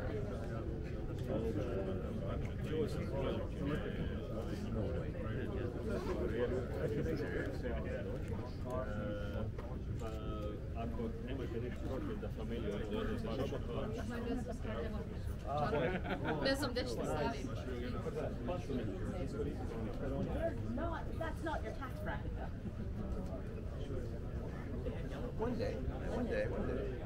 Ako nemojte reći prošli da familiju ne znam gdje ćete staviti. No, that's not your tax bracket though. One day.